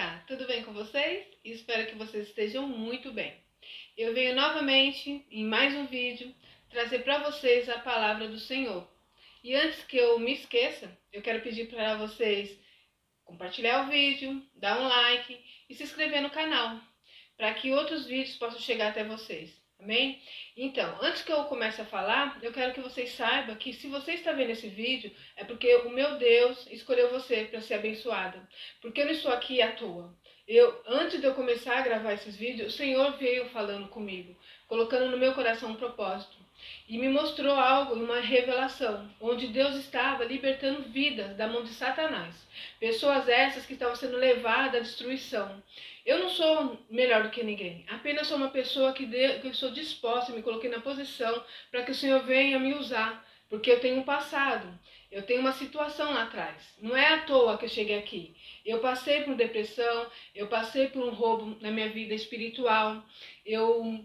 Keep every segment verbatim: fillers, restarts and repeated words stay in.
Olá, tudo bem com vocês? Espero que vocês estejam muito bem. Eu venho novamente, em mais um vídeo, trazer para vocês a palavra do Senhor. E antes que eu me esqueça, eu quero pedir para vocês compartilhar o vídeo, dar um like e se inscrever no canal, para que outros vídeos possam chegar até vocês. Amém? Então, antes que eu comece a falar, eu quero que vocês saibam que se você está vendo esse vídeo, é porque o meu Deus escolheu você para ser abençoada. Porque eu não estou aqui à toa. Eu, antes de eu começar a gravar esses vídeos, o Senhor veio falando comigo, colocando no meu coração um propósito. E me mostrou algo, uma revelação, onde Deus estava libertando vidas da mão de Satanás. Pessoas essas que estavam sendo levadas à destruição. Eu não sou melhor do que ninguém, apenas sou uma pessoa que, de, que eu sou disposta, me coloquei na posição para que o Senhor venha me usar, porque eu tenho um passado, eu tenho uma situação lá atrás. Não é à toa que eu cheguei aqui. Eu passei por depressão, eu passei por um roubo na minha vida espiritual, eu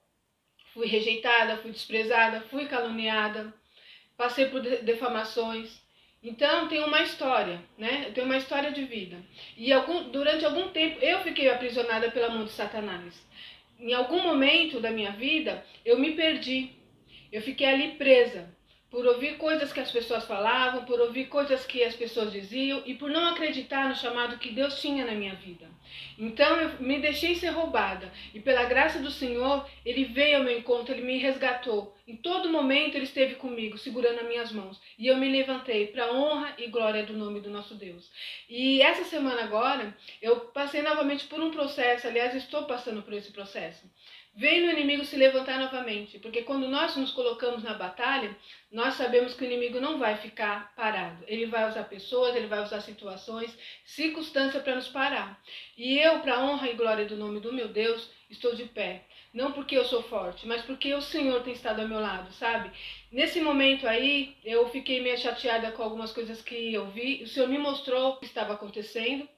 fui rejeitada, fui desprezada, fui caluniada, passei por defamações. Então, tem uma história, né? Eu tenho uma história de vida. E algum, durante algum tempo, eu fiquei aprisionada pela mão de Satanás. Em algum momento da minha vida, eu me perdi. Eu fiquei ali presa, por ouvir coisas que as pessoas falavam, por ouvir coisas que as pessoas diziam e por não acreditar no chamado que Deus tinha na minha vida. Então eu me deixei ser roubada e pela graça do Senhor, Ele veio ao meu encontro, Ele me resgatou. Em todo momento Ele esteve comigo, segurando as minhas mãos. E eu me levantei para a honra e glória do nome do nosso Deus. E essa semana agora, eu passei novamente por um processo, aliás, estou passando por esse processo. Vem o inimigo se levantar novamente, porque quando nós nos colocamos na batalha, nós sabemos que o inimigo não vai ficar parado. Ele vai usar pessoas, ele vai usar situações, circunstâncias para nos parar. E eu, para a honra e glória do nome do meu Deus, estou de pé. Não porque eu sou forte, mas porque o Senhor tem estado ao meu lado, sabe? Nesse momento aí, eu fiquei meio chateada com algumas coisas que eu vi. O Senhor me mostrou o que estava acontecendo.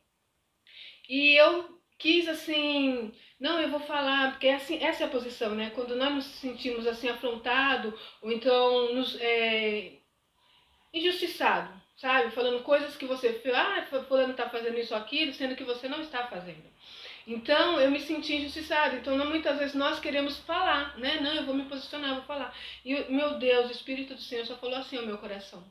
E eu quis, assim, não, eu vou falar, porque assim, essa é a posição, né? Quando nós nos sentimos assim afrontados, ou então nos é, injustiçado, sabe? Falando coisas que você fez, ah, fulano tá fazendo isso ou aquilo, sendo que você não está fazendo. Então, eu me senti injustiçada. Então, não, muitas vezes nós queremos falar, né? Não, eu vou me posicionar, eu vou falar. E, meu Deus, o Espírito do Senhor só falou assim ao meu coração.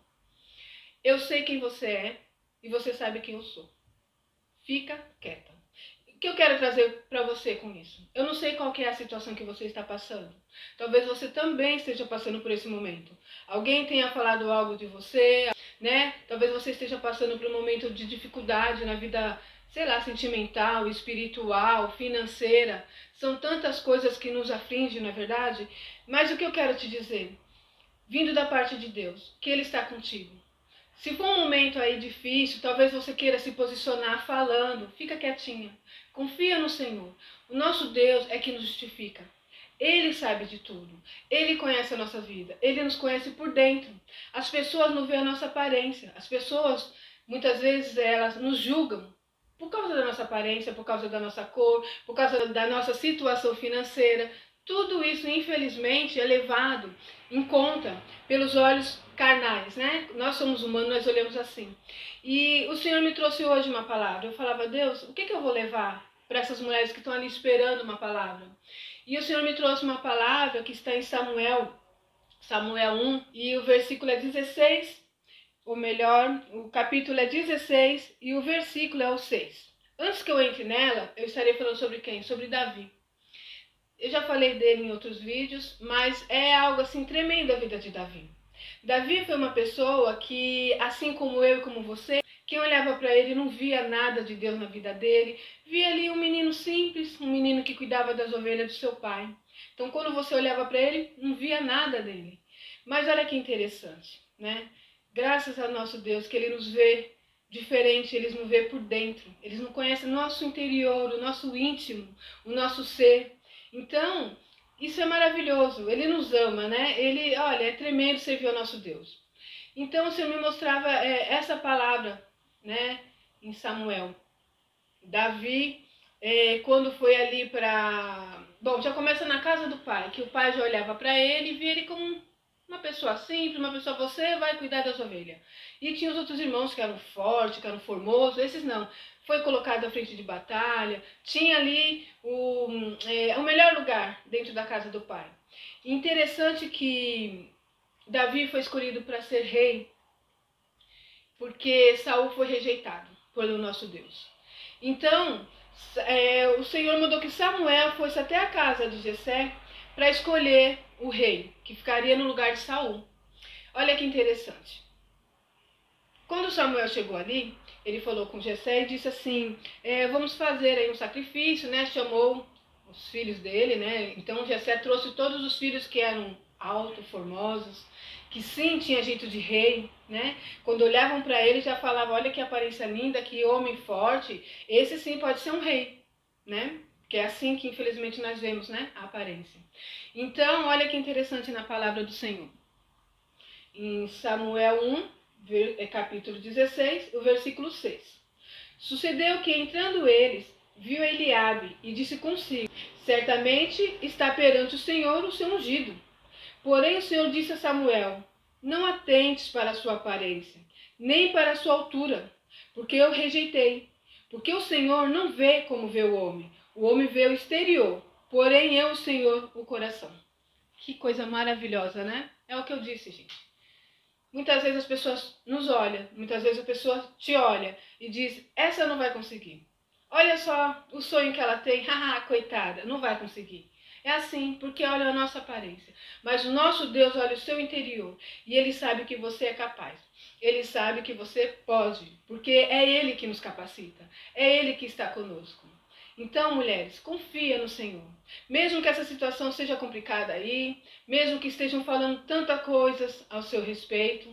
Eu sei quem você é e você sabe quem eu sou. Fica quieta. O que eu quero trazer para você com isso? Eu não sei qual que é a situação que você está passando. Talvez você também esteja passando por esse momento. Alguém tenha falado algo de você, né? Talvez você esteja passando por um momento de dificuldade na vida, sei lá, sentimental, espiritual, financeira. São tantas coisas que nos afligem, não é verdade? Mas o que eu quero te dizer? Vindo da parte de Deus, que Ele está contigo. Se for um momento aí difícil, talvez você queira se posicionar falando, fica quietinha. Confia no Senhor. O nosso Deus é que nos justifica. Ele sabe de tudo. Ele conhece a nossa vida. Ele nos conhece por dentro. As pessoas não veem a nossa aparência. As pessoas, muitas vezes, elas nos julgam por causa da nossa aparência, por causa da nossa cor, por causa da nossa situação financeira. Tudo isso, infelizmente, é levado em conta pelos olhos carnais, né? Nós somos humanos, nós olhamos assim. E o Senhor me trouxe hoje uma palavra. Eu falava, Deus, o que, que eu vou levar para essas mulheres que estão ali esperando uma palavra? E o Senhor me trouxe uma palavra que está em Samuel, Samuel um, e o versículo é dezesseis, ou melhor, o capítulo é dezesseis e o versículo é o seis. Antes que eu entre nela, eu estarei falando sobre quem? Sobre Davi. Eu já falei dele em outros vídeos, mas é algo assim tremendo a vida de Davi. Davi foi uma pessoa que, assim como eu e como você, quem olhava para ele não via nada de Deus na vida dele, via ali um menino simples, um menino que cuidava das ovelhas do seu pai. Então, quando você olhava para ele, não via nada dele. Mas olha que interessante, né? Graças ao nosso Deus que ele nos vê diferente, ele nos vê por dentro. Eles não conhecem o nosso interior, o nosso íntimo, o nosso ser. Então, isso é maravilhoso, Ele nos ama, né? Ele, olha, é tremendo servir ao nosso Deus. Então, o Senhor me mostrava é, essa palavra, né, em Samuel. Davi, é, quando foi ali para... Bom, já começa na casa do pai, que o pai já olhava para ele e via ele como Uma pessoa simples, uma pessoa, você vai cuidar das ovelhas. E tinha os outros irmãos que eram fortes, que eram formosos, esses não. Foi colocado à frente de batalha, tinha ali o, é, o melhor lugar dentro da casa do pai. Interessante que Davi foi escolhido para ser rei, porque Saul foi rejeitado pelo nosso Deus. Então, é, o Senhor mandou que Samuel fosse até a casa de Jessé para escolher o rei, que ficaria no lugar de Saul. Olha que interessante. Quando Samuel chegou ali, ele falou com Jessé e disse assim, é, vamos fazer aí um sacrifício, né? Chamou os filhos dele, né? Então Jessé trouxe todos os filhos que eram altos, formosos, que sim, tinha jeito de rei, né? Quando olhavam para ele já falavam, olha que aparência linda, que homem forte, esse sim pode ser um rei, né? Que é assim que infelizmente nós vemos, né? A aparência. Então, olha que interessante na palavra do Senhor. Em Samuel um, capítulo dezesseis, o versículo seis. Sucedeu que, entrando eles, viu Eliabe e disse consigo, certamente está perante o Senhor o seu ungido. Porém o Senhor disse a Samuel, não atentes para a sua aparência, nem para a sua altura, porque eu rejeitei. Porque o Senhor não vê como vê o homem, o homem vê o exterior, porém eu, o Senhor, o coração. Que coisa maravilhosa, né? É o que eu disse, gente. Muitas vezes as pessoas nos olham, muitas vezes a pessoa te olha e diz, essa não vai conseguir. Olha só o sonho que ela tem, haha, coitada, não vai conseguir. É assim, porque olha a nossa aparência. Mas o nosso Deus olha o seu interior e Ele sabe que você é capaz. Ele sabe que você pode, porque é Ele que nos capacita. É Ele que está conosco. Então, mulheres, confia no Senhor. Mesmo que essa situação seja complicada aí, mesmo que estejam falando tantas coisas ao seu respeito,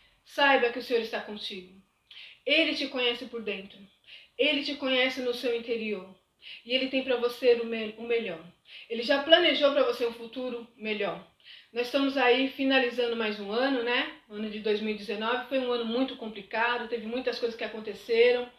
saiba que o Senhor está contigo. Ele te conhece por dentro. Ele te conhece no seu interior. E Ele tem para você o, me o melhor. Ele já planejou para você um futuro melhor. Nós estamos aí finalizando mais um ano, né? O ano de dois mil e dezenove foi um ano muito complicado, teve muitas coisas que aconteceram,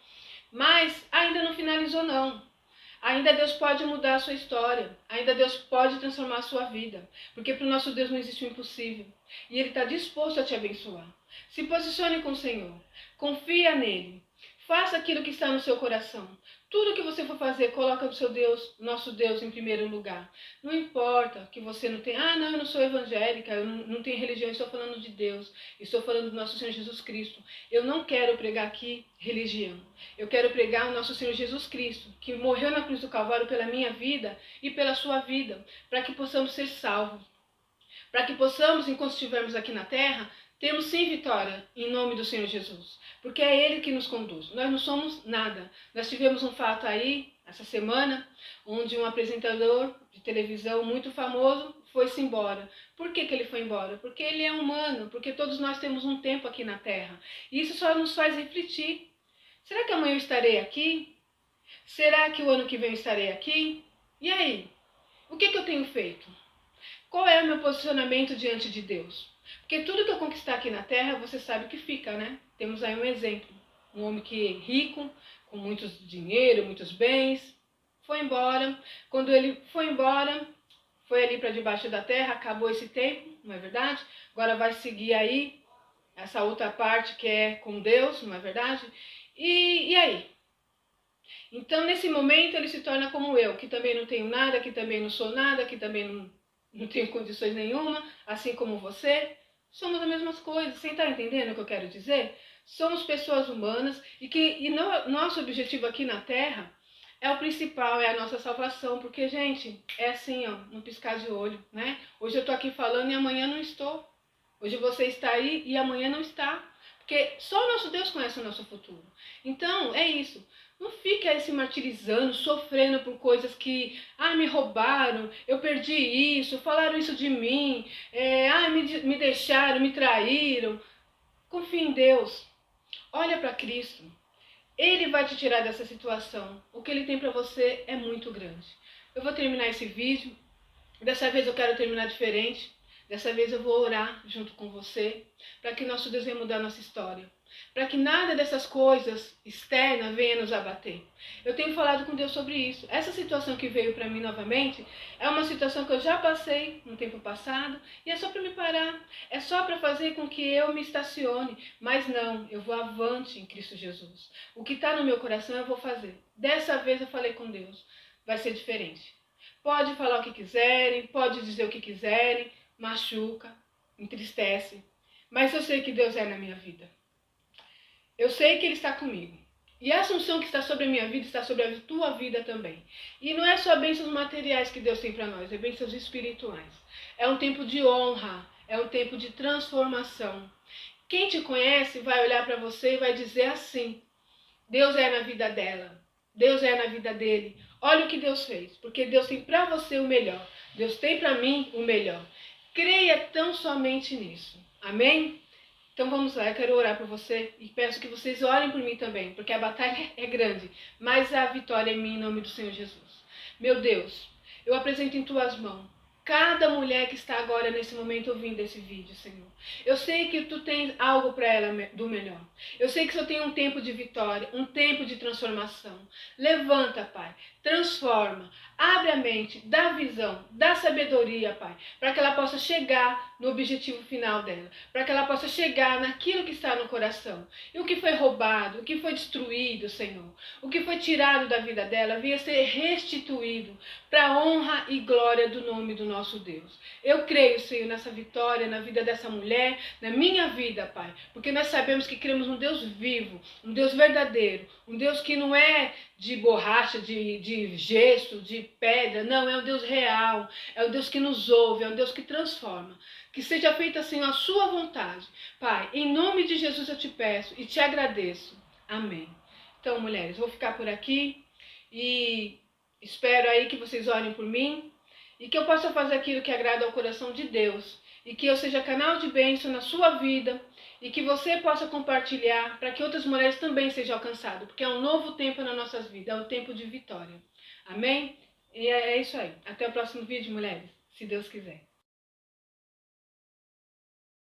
mas ainda não finalizou não. Ainda Deus pode mudar a sua história, ainda Deus pode transformar a sua vida, porque para o nosso Deus não existe o impossível. E Ele está disposto a te abençoar. Se posicione com o Senhor, confia nele, faça aquilo que está no seu coração. Tudo que você for fazer, coloca o seu Deus, nosso Deus, em primeiro lugar. Não importa que você não tenha, ah, não, eu não sou evangélica, eu não, não tenho religião, eu estou falando de Deus, estou falando do nosso Senhor Jesus Cristo. Eu não quero pregar aqui religião. Eu quero pregar o nosso Senhor Jesus Cristo, que morreu na cruz do Calvário pela minha vida e pela sua vida, para que possamos ser salvos. Para que possamos, enquanto estivermos aqui na terra, termos sim vitória em nome do Senhor Jesus, porque é Ele que nos conduz. Nós não somos nada. Nós tivemos um fato aí, essa semana, onde um apresentador de televisão muito famoso foi-se embora. Por que que ele foi embora? Porque ele é humano, porque todos nós temos um tempo aqui na terra. E isso só nos faz refletir. Será que amanhã eu estarei aqui? Será que o ano que vem eu estarei aqui? E aí? O que que eu tenho feito? Qual é o meu posicionamento diante de Deus? Porque tudo que eu conquistar aqui na terra, você sabe que fica, né? Temos aí um exemplo. Um homem que é rico, com muito dinheiro, muitos bens, foi embora. Quando ele foi embora, foi ali para debaixo da terra, acabou esse tempo, não é verdade? Agora vai seguir aí essa outra parte que é com Deus, não é verdade? E, e aí? Então, nesse momento, ele se torna como eu, que também não tenho nada, que também não sou nada, que também não, não tenho condições nenhuma, assim como você. Somos as mesmas coisas, você está entendendo o que eu quero dizer? Somos pessoas humanas e que e no, nosso objetivo aqui na Terra é o principal, é a nossa salvação, porque, gente, é assim, ó, no piscar de olho, né? Hoje eu estou aqui falando e amanhã não estou. Hoje você está aí e amanhã não está. Porque só o nosso Deus conhece o nosso futuro. Então, é isso. Não fique aí se martirizando, sofrendo por coisas que, ah, me roubaram, eu perdi isso, falaram isso de mim, é, ah, me, me deixaram, me traíram. Confie em Deus. Olha para Cristo. Ele vai te tirar dessa situação. O que Ele tem para você é muito grande. Eu vou terminar esse vídeo. Dessa vez eu quero terminar diferente. Dessa vez eu vou orar junto com você, para que nosso Deus venha mudar a nossa história. Para que nada dessas coisas externas venha nos abater. Eu tenho falado com Deus sobre isso. Essa situação que veio para mim novamente é uma situação que eu já passei no tempo passado e é só para me parar. É só para fazer com que eu me estacione. Mas não, eu vou avante em Cristo Jesus. O que está no meu coração eu vou fazer. Dessa vez eu falei com Deus. Vai ser diferente. Pode falar o que quiserem, pode dizer o que quiserem, machuca, entristece. Mas eu sei que Deus é na minha vida. Eu sei que Ele está comigo. E a assunção que está sobre a minha vida está sobre a tua vida também. E não é só bênçãos materiais que Deus tem para nós, é bênçãos espirituais. É um tempo de honra, é um tempo de transformação. Quem te conhece vai olhar para você e vai dizer assim: Deus é na vida dela, Deus é na vida dele. Olha o que Deus fez, porque Deus tem para você o melhor. Deus tem para mim o melhor. Creia tão somente nisso. Amém? Então vamos lá, eu quero orar por você e peço que vocês orem por mim também, porque a batalha é grande, mas a vitória é minha em nome do Senhor Jesus. Meu Deus, eu apresento em tuas mãos cada mulher que está agora nesse momento ouvindo esse vídeo, Senhor. Eu sei que tu tens algo para ela do melhor. Eu sei que o Senhor tem um tempo de vitória, um tempo de transformação. Levanta, Pai, transforma, abre a mente, dá visão, dá sabedoria, Pai, para que ela possa chegar no objetivo final dela, para que ela possa chegar naquilo que está no coração. E o que foi roubado, o que foi destruído, Senhor, o que foi tirado da vida dela, venha ser restituído para a honra e glória do nome do nosso Deus. Eu creio, Senhor, nessa vitória, na vida dessa mulher, na minha vida, Pai, porque nós sabemos que cremos num Deus vivo, um Deus verdadeiro, um Deus que não é de borracha, de, de gesso, de pedra, não, é um Deus real, é um Deus que nos ouve, é um Deus que transforma. Que seja feita, Senhor, a sua vontade. Pai, em nome de Jesus eu te peço e te agradeço. Amém. Então, mulheres, vou ficar por aqui e espero aí que vocês orem por mim e que eu possa fazer aquilo que agrada ao coração de Deus e que eu seja canal de bênção na sua vida e que você possa compartilhar para que outras mulheres também sejam alcançadas, porque é um novo tempo nas nossas vidas, é um tempo de vitória. Amém? E é isso aí. Até o próximo vídeo, mulheres, se Deus quiser.